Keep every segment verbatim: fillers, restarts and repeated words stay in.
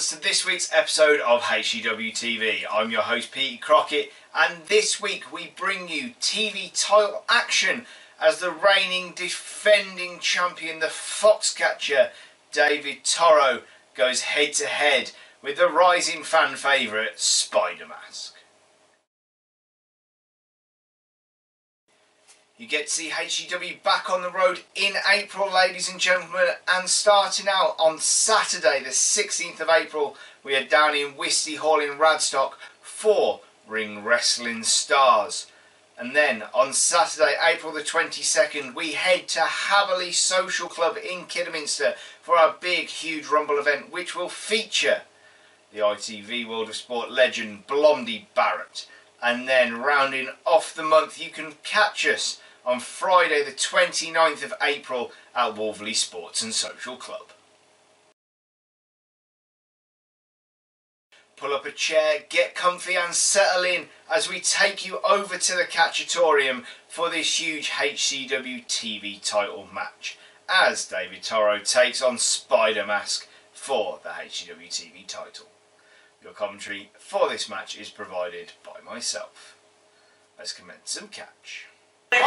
to this week's episode of H C W T V. I'm your host Petey Crockett, and this week we bring you T V title action as the reigning defending champion, the Foxcatcher David Torreaux, goes head to head with the rising fan favourite Spidermask. You get to see H C W back on the road in April, ladies and gentlemen, and starting out on Saturday the sixteenth of April, we are down in Wisty Hall in Radstock for Ring Wrestling Stars. And then on Saturday, April the twenty-second, we head to Haverley Social Club in Kidderminster for our big, huge Rumble event, which will feature the I T V World of Sport legend Blondie Barrett. And then rounding off the month, you can catch us on Friday the twenty-ninth of April at Wolverley Sports and Social Club. Pull up a chair, get comfy and settle in as we take you over to the Catchatorium for this huge H C W T V title match, as David Torreaux takes on Spidermask for the H C W T V title. Your commentary for this match is provided by myself. Let's commence some catch. Let's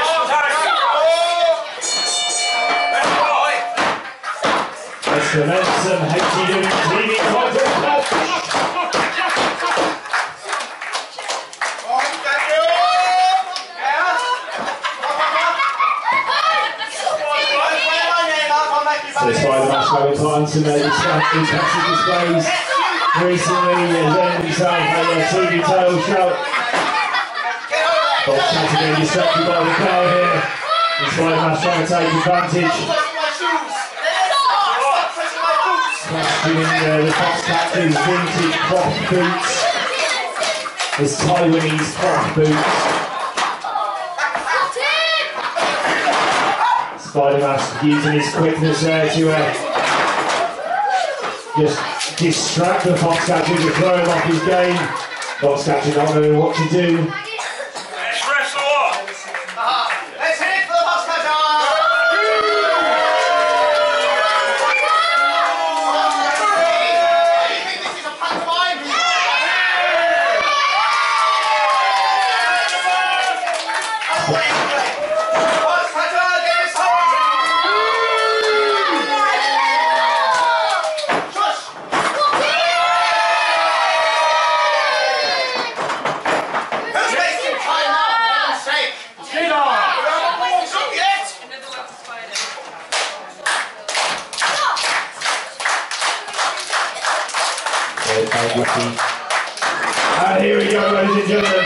commence some H C W T V title match. So Spidermask having climbed some uh, impressive displays recently. He's earned himself a T V title shot. Foxcatcher getting distracted by the crowd here. And Spidermask trying to take advantage. Questioning uh, the Foxcatcher's vintage cloth boots. His Taiwanese cloth boots. Spidermask using his quickness there to uh, just distract the Foxcatcher, to throw him off his game. Foxcatcher not knowing what to do. And here we go, ladies and gentlemen.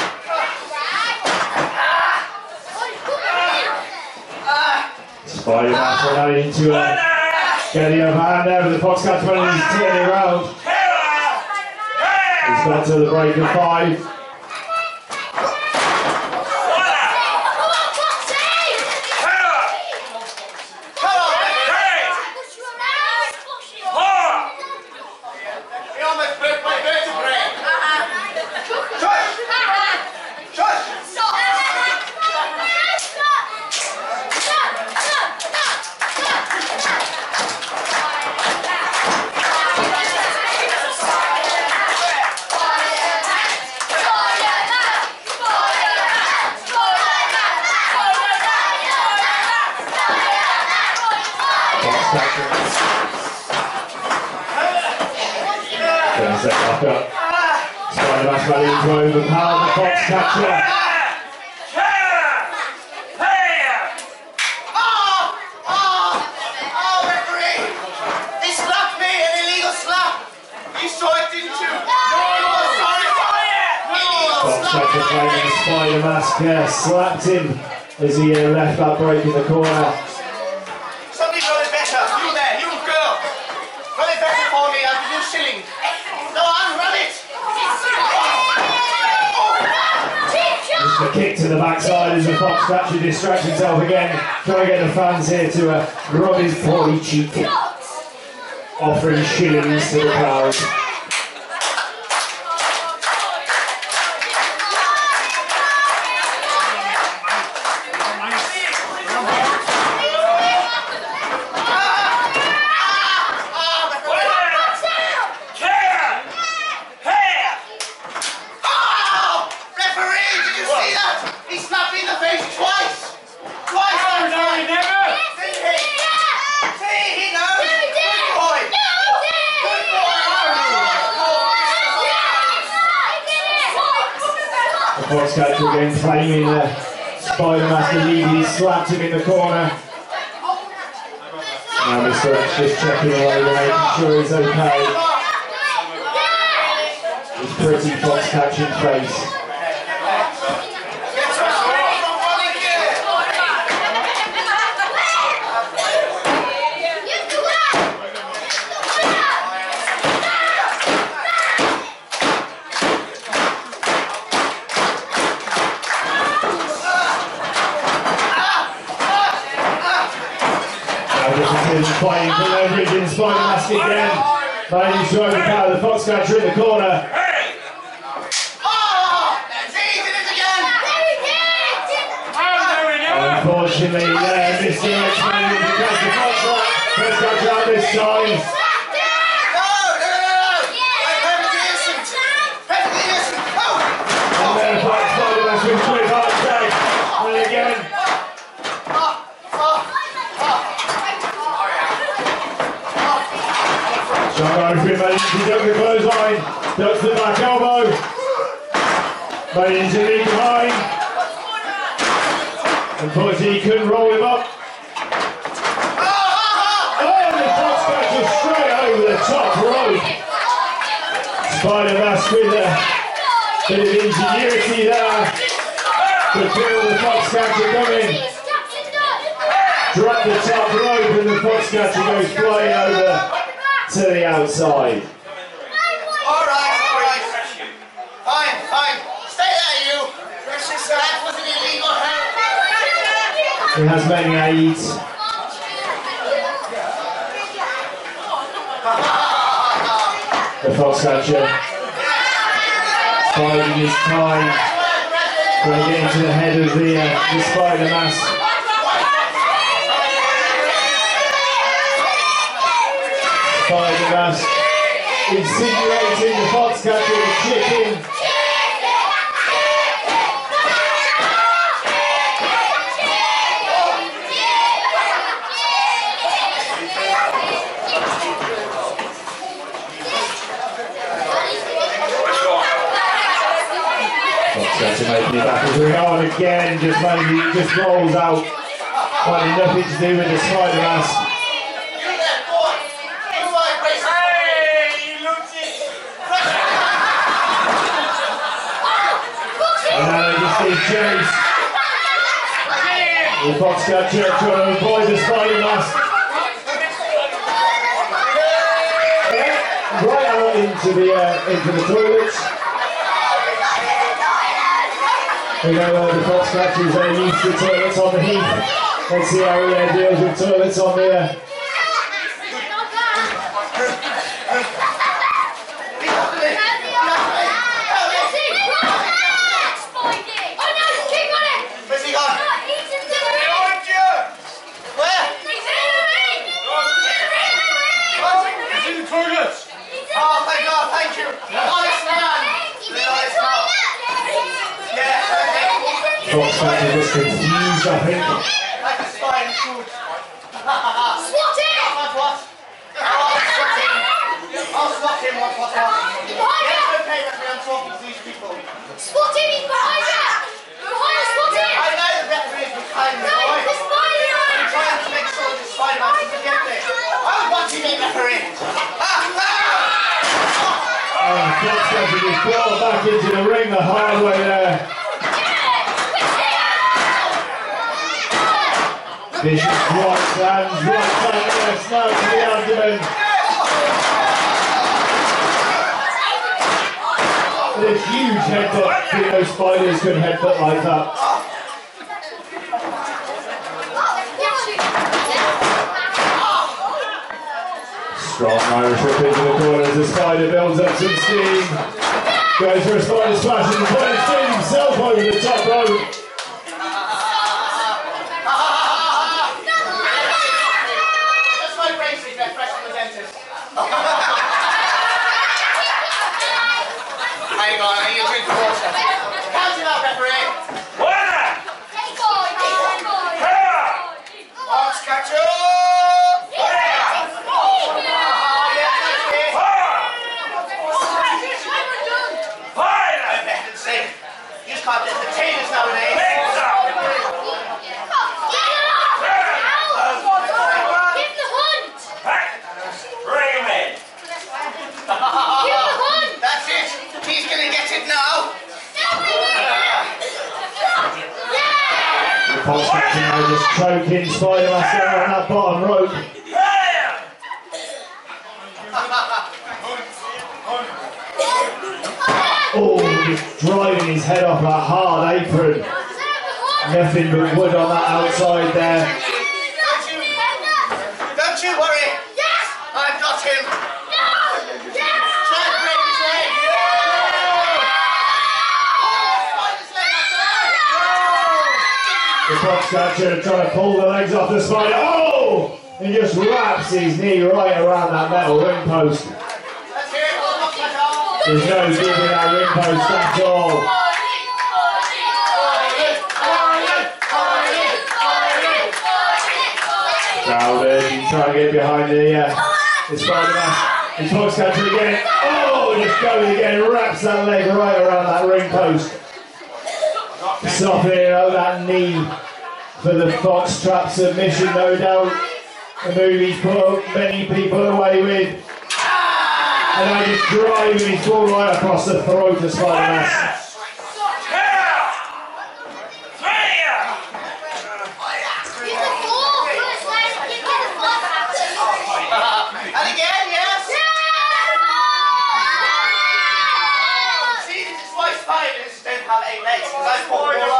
Spidermask running into uh, getting the upper hand there with the Foxcatcher running his turning around. He's got to the break of five. Gonna set back up. Spidermask ready to overpower the Foxcatcher. Oh! Oh! Oh, referee! He slapped me, an illegal slap! You saw it, didn't you? No! Sorry, sorry! Foxcatcher claiming Spidermask uh, slapped him as he uh, left that break in the corner. Somebody run it better. You there, you girl. Run it better for me, I'll give you a shilling. Go on, run it! Just a kick to the backside as the Foxcatcher distracts himself again, trying to get the fans here to uh, rub his poorly cheek, offering shillings to the crowd. Ah! Foxcatcher again claiming the Spidermask lead. He slapped him in the corner. Now Mister X just checking away, making sure he's okay. His pretty Foxcatching face. Playing for leverage in Spidermask again. Ladies trying to power the Foxcatcher in the corner. Unfortunately, there, Mister X managed to catch the Foxcatcher out this time. And then Spidermask with quick hard attack. And again. Shanghai Free managed to duck the clothesline, ducks the back elbow, managed to leave behind. Unfortunately, he couldn't roll him up. Oh, the Foxcatcher straight over the top rope. Spidermask with a bit of ingenuity there to feel the Foxcatcher coming. Drop the top rope and the Foxcatcher goes flying over to the outside. Alright, alright. Fine, fine. Stay there, you. That was an illegal help. He has many aids. The Foxcatcher biding his time, trying to get into the head of the, uh, the Spidermask. Spidermask insinuating the Foxcatcher is chicken. Foxcatcher making it back as we go on again, just maybe just rolls out, finding nothing to do with the Spidermask. And now they just need chase. The Foxcatcher trying to avoid the Spidermask. Right out into the uh, into the toilets. We know uh, the Foxcatcher is very used to toilets on the heath. Let's see how he uh, deals with toilets on the. Uh, Foxcatcher was confused, I think. Like a spine food. Swat him! What? I'll swat him. I'll swat him. What? What? Yes, okay, referee, I'm talking to these people. Swat him! He's behind us! Behind us, swat him! I know the referee is behind me. No, the spider! I'm trying to make sure the Spidermask doesn't get there. I'm watching it, referee. Oh, Foxcatcher was brought back into the ring the hard way there. Vicious right hands, right hand, left now to the abdomen. And a huge headbutt. You know, spiders could headbutt like that. Strong Irish whip into the corner as the spider builds up some steam. Goes for a spider splash and the spider stays himself over the top rope. Hang on, I need a drink of water. Count him out, referee. Water! Foxcatcher! You just can't do Foxcatcher now just choking Spidermask down on that bottom rope. Oh, just driving his head off that hard apron. Nothing but wood on that outside there. Don't you, don't you worry. Yes! I've got him. No! Yes! Try to break his leg. The Foxcatcher trying to pull the legs off the spider. Oh! And just wraps his knee right around that metal ring post. Let's hear it. Hold up, like, oh. There's no giving that ring post at all. Crowded, he's trying to get behind the, uh, the Spidermask. And Foxcatcher again. Oh, just goes again, wraps that leg right around that ring post. Softening out that knee for the fox trap submission, no doubt. A move he's put many people away with. And I just driving his ball right across the throat of Spidermask. And again, yes? See, this is why spiders don't have eight legs, because I pulled them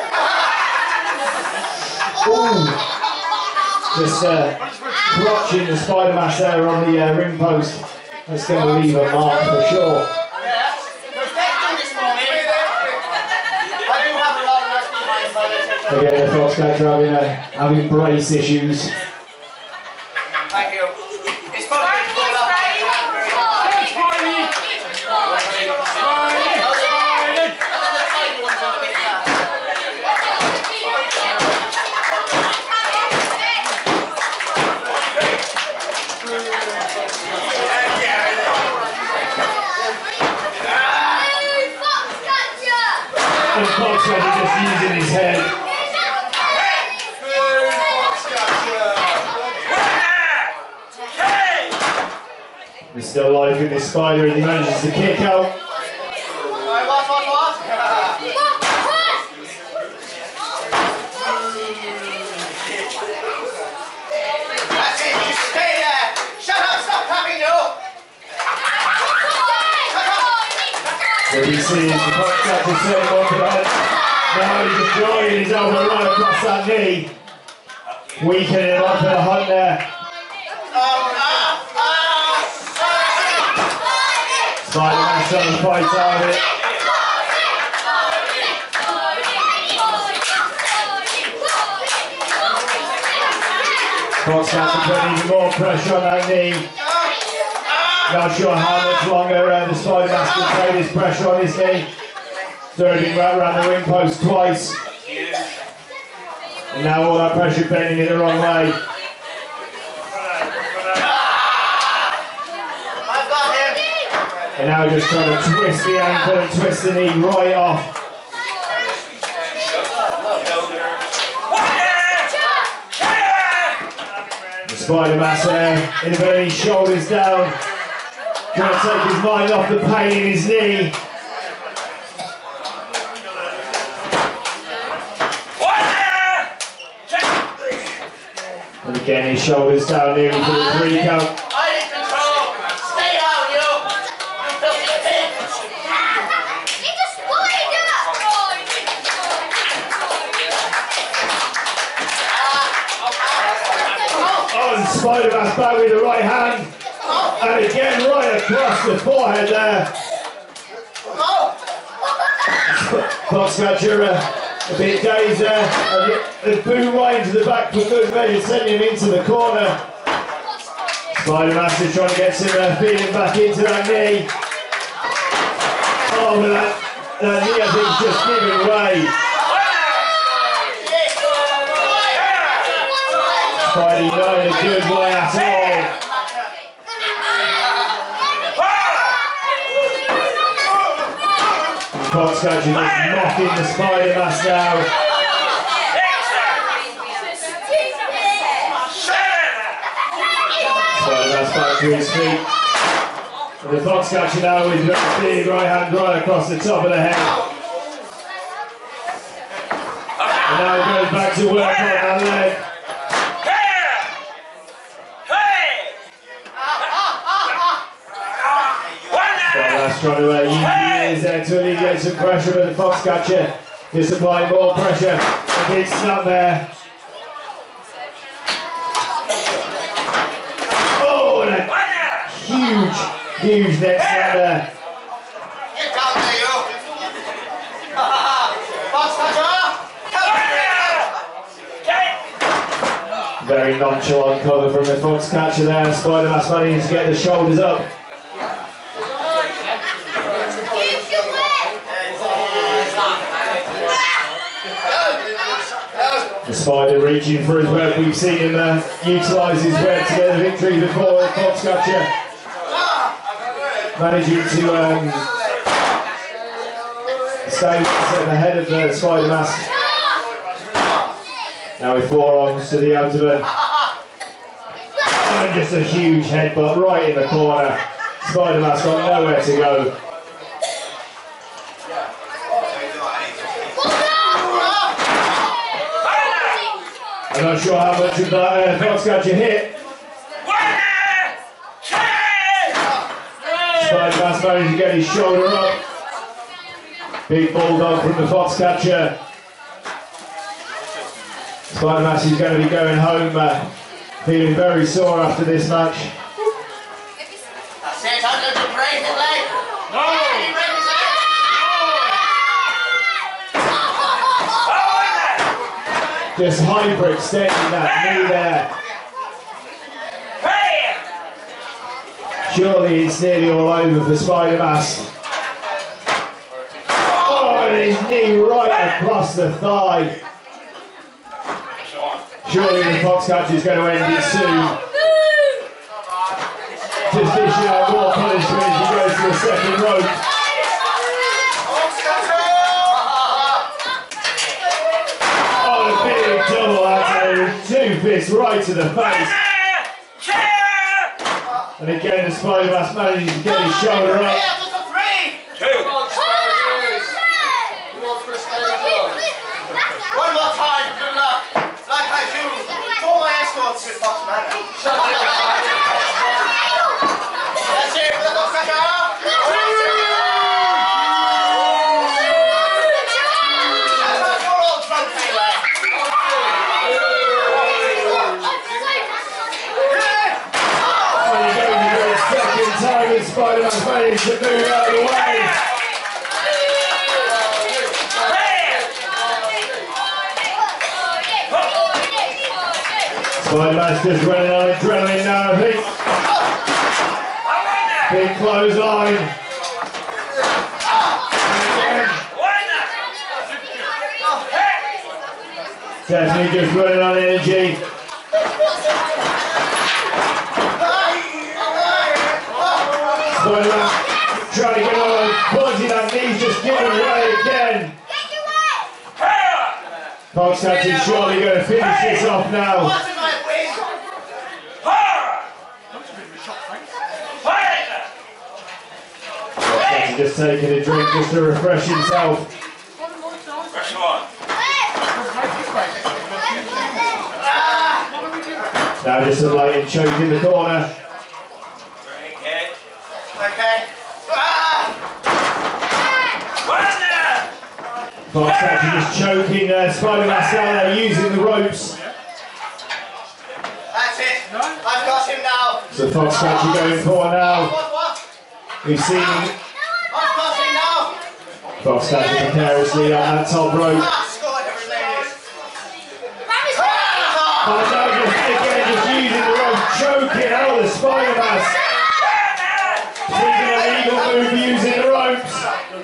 all up. Ooh. Just uh, crotching the Spidermask there on the uh, ring post. That's going to leave a mark for sure. Yeah. This morning. I do have a lot of rest behind spiders. Again, the Foxcatcher having, uh, having brace issues. Thank you. It's probably been pulled up. And Foxcatcher just using his head. There's still life in this spider as he manages to kick out. Alright, what, what, what? That's it, you stay there! Shut up, stop clapping, you! So we see the Foxcatcher setting off the head. Now he's just driving his elbow right across that knee. Weakening him up for the hunt there. Spidermask trying to fight out of it. Foxcatcher putting even more pressure on that knee. Not sure how much longer uh, the Spidermask can take this pressure on his knee. Throwing right around the ring post twice. And now all that pressure bending in the wrong way. And now just trying to twist the ankle and twist the knee right off. The Spidermask there, inverting his shoulders down, trying to take his mind off the pain in his knee. And again his shoulders down nearly for the three count. Spidermask back with the right hand, and again right across the forehead there. Foxcatcher uh, a bit dazed there, and the boot right into the back for good measure, sending him into the corner. Spidermask is trying to get some uh, feeling back into that knee. Oh, but that, that knee I think is just giving way. Spidey not in a good way at all. Foxcatcher just mocking the Spidermask now. Spidermask back to his feet. And the Foxcatcher now with a big right hand right across the top of the head. And now goes back to work on that leg. Spidermask trying to uh, use the ears there to alleviate some pressure, but the Foxcatcher is applying more pressure. A big snap there. Oh, and a huge, huge neck snap there. Get down there, you! Foxcatcher! Very nonchalant cover from the Foxcatcher there. Spidermask managing to get the shoulders up. The Spider reaching for his web. We've seen him uh, utilise his web to get the victory before. Foxcatcher managing to um, stay at the head of the Spidermask. Now with forearms to the abdomen. And just a huge headbutt right in the corner. Spidermask got nowhere to go. I'm not sure how much of that uh, Foxcatcher hit. Spidermask managed to get his shoulder up. Big bulldog from the Foxcatcher. Spidermask is going to be going home uh, feeling very sore after this match. That's it, I'm going to break it, leg! No! Just hyperextending that knee there. Surely it's nearly all over for Spidermask. Oh, and his knee right across the thigh. Surely the Foxcatcher is going to end it soon. Just dishing out more punishment as he goes to the second rope. Oh, a big double attack, two fists right to the face. And again, the Spidermask manages to get his shoulder up. One more time, good luck. Like I do, all my escorts with Foxman. That's it, for the Foxcatcher. That's your old trophy, lad. And he goes into his second time as Spidermask managed to move out of the way. Spidermask just running on adrenaline now, I think. Big clothesline. Definitely just running on energy. Spidermask trying to get on, pointing that knee's just giving away again. Foxcatcher surely going to finish this off now. Foxcatcher just taking a drink just to refresh himself. Now just a blatant choke in the corner. Okay. Foxcatcher just choking uh, Spidermask out there using the ropes. That's it. I've got him now. So Foxcatcher going for now. What, what? We've seen I've got him now. Foxcatcher precariously on that top rope. Ah, scored everything. And now just again just using the rope, choking out the Spidermask. Taking a legal move using the ropes.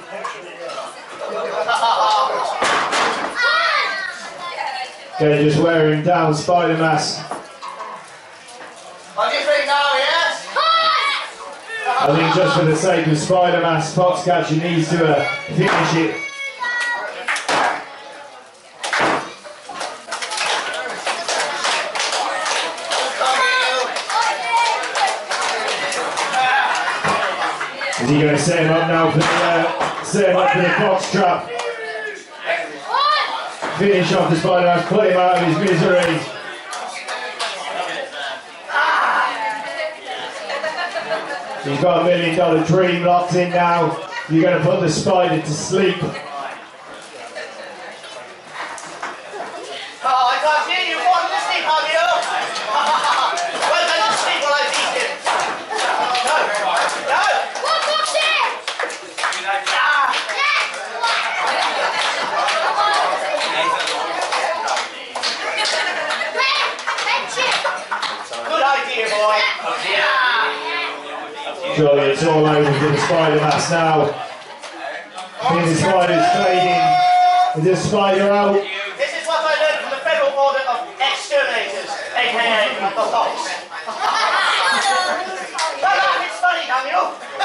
Okay, just wearing down Spidermask. Are you free now, yes? I think just for the sake of Spidermask, Foxcatcher needs to uh, finish it. Is he going to set him up now for the uh, set him up for the fox trap? finish off the Spidermask, pull him out of his misery. He's got a million dollar dream locked in now. You're going to put the spider to sleep. Oh, I can't hear you. Falling asleep, have you? Well, then you sleep while I beat him. No. No. What box it? Ah. Good idea, boy. Yeah. Surely it's all over for the Spidermask now. Then the spider's fading. Is the spider out? This is what I learned from the Federal Order of Exterminators, aka the Fox. Don't laugh, it's funny, damn you.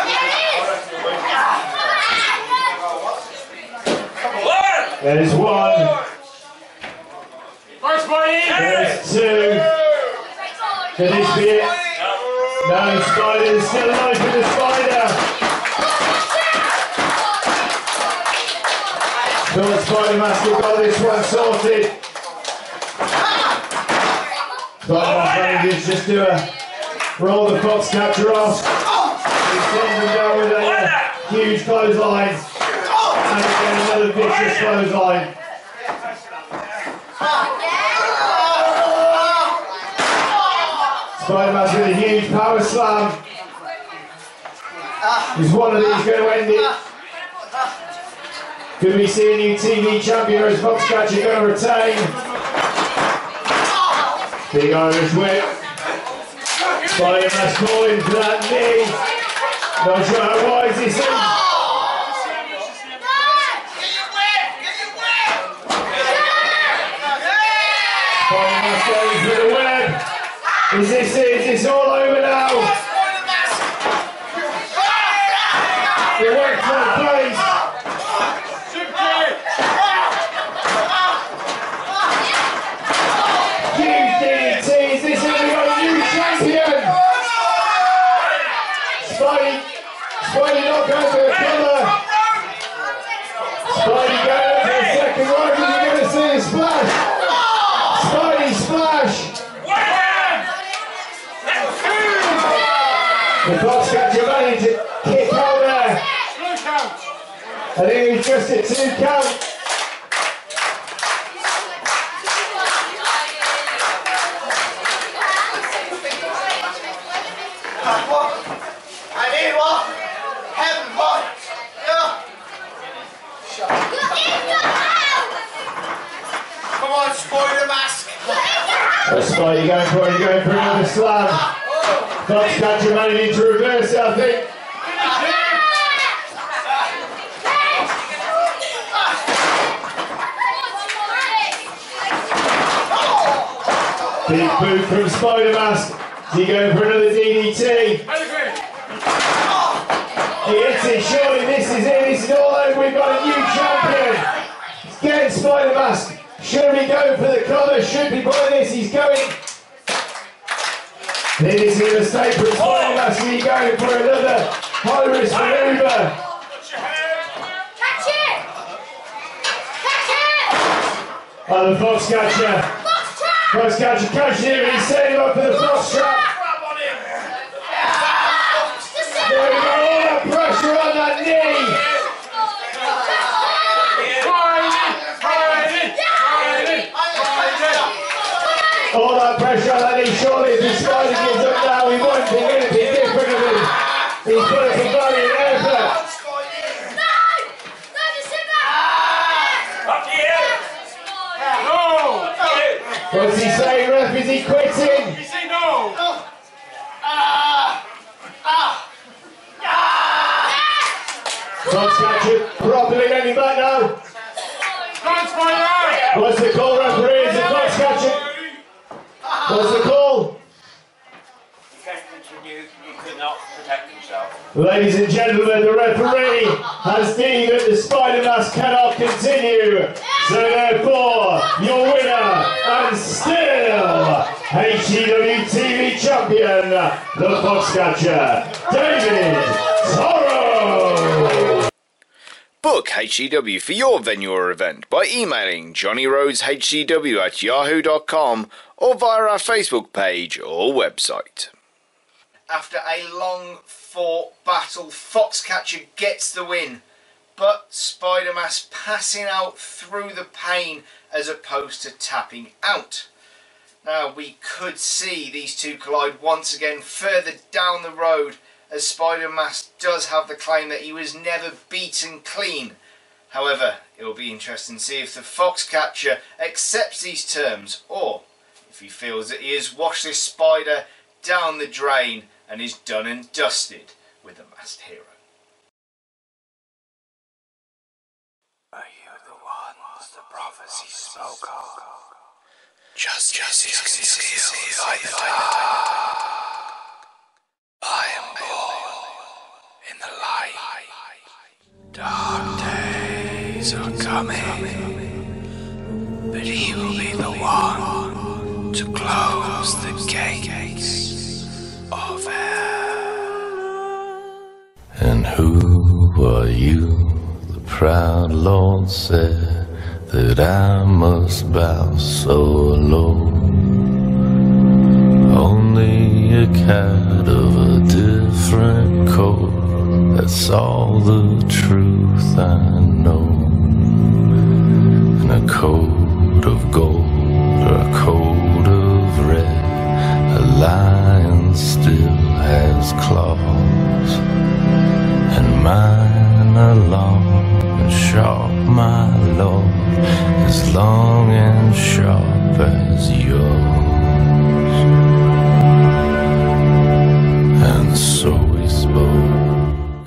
There's one. There's two. Could this be it? No, the spider is still alive for the spider. Thought Spidermask have got this one sorted. Spidermask managers just do a roll the Foxcatcher off. He sends him down with a uh, huge clothesline. And again another vicious clothesline. Spidermask with a huge power slam. Is one of these going to end it? Could we see a new T V champion, or is Foxcatcher going to retain? Big Irish whip. Spidermask calling for that knee. Not sure how wise this is. Spidermask going for the web. Is this it? Is this all over now? The web for the place. Huge D D T. Is this it? We got a new champion. Spidey. Spidey not going for the cover. Spidey going for the second round. Is he going to see a splash? Spidey splash. The Foxcatcher managed to kick out there. I think it was just a two count. I need one. Heaven, boy. Come on, Spidermask. That's Spidey going for it, going for another slam. Foxcatcher managing to reverse it, I think. Big boot from Spidermask. Is he going for another D D T? He hits it, surely this is it, this is all over, we've got a new champion. He's getting Spidermask. Should we go for the cover? Should we buy this? He's going. Then is he a mistake from Spidermask? Is he going for another high risk maneuver? Catch it! Catch it! Oh, the Foxcatcher. Foxcatcher catching him and he's setting him up for the fox trap. There we go, all that pressure on that knee. All that pressure on that knee, surely if the spider gives up now, we won't think anything different of him. He's put up a valiant effort. No! No, just sit back! What's he saying, ref? Is he quitting? You say no. Foxcatcher properly getting back now. What's the call, referee? Is it Foxcatcher? What's the call? You can't continue, you could not protect himself. Ladies and gentlemen, the referee has deemed that the Spidermask cannot continue. So therefore, your winner and still H C W T V champion, the Foxcatcher, David Torreaux. Book H C W for your venue or event by emailing johnny rhodes h c w at yahoo dot com or via our Facebook page or website. After a long fought battle, Foxcatcher gets the win, but Spidermask passing out through the pain as opposed to tapping out. Now we could see these two collide once again further down the road, as Spidermask does have the claim that he was never beaten clean. However, it will be interesting to see if the Foxcatcher accepts these terms, or if he feels that he has washed this spider down the drain and is done and dusted with the masked hero. Are you the ones the prophecy spoke of? Just, just, just, just, just, by the dark. I am born in the light. Dark days are coming, but he will be the one to close the gates of hell. And who are you? The proud Lord said that I must bow so low. Only a cat of a different coat, that's all the truth I know. And a coat of gold or a coat of red, a lion still has claws, and mine are long and sharp, my lord, as long and sharp as yours. And so we spoke.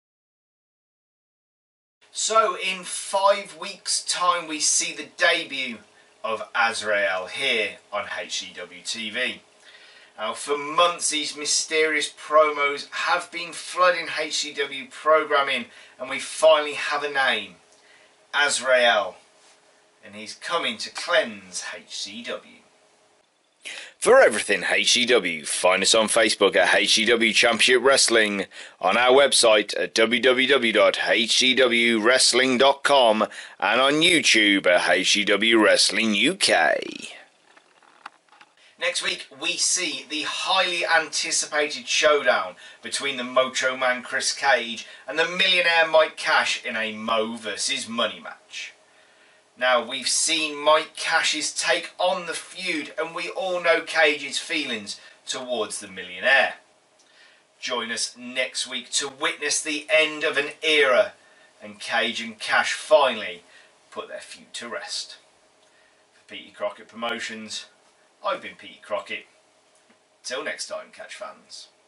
So in five weeks' time we see the debut of Azrael here on H C W T V. Now for months these mysterious promos have been flooding H C W programming, and we finally have a name, Azrael, and he's coming to cleanse H C W. For everything H C W, find us on Facebook at H C W Championship Wrestling, on our website at w w w dot h c w wrestling dot com, and on YouTube at H C W Wrestling U K. Next week we see the highly anticipated showdown between the Macho Man Chris Cage and the millionaire Mike Cash in a Mo versus Money match. Now we've seen Mike Cash's take on the feud, and we all know Cage's feelings towards the millionaire. Join us next week to witness the end of an era and Cage and Cash finally put their feud to rest. For Petey Crockett Promotions, I've been Petey Crockett. Till next time, Catch fans.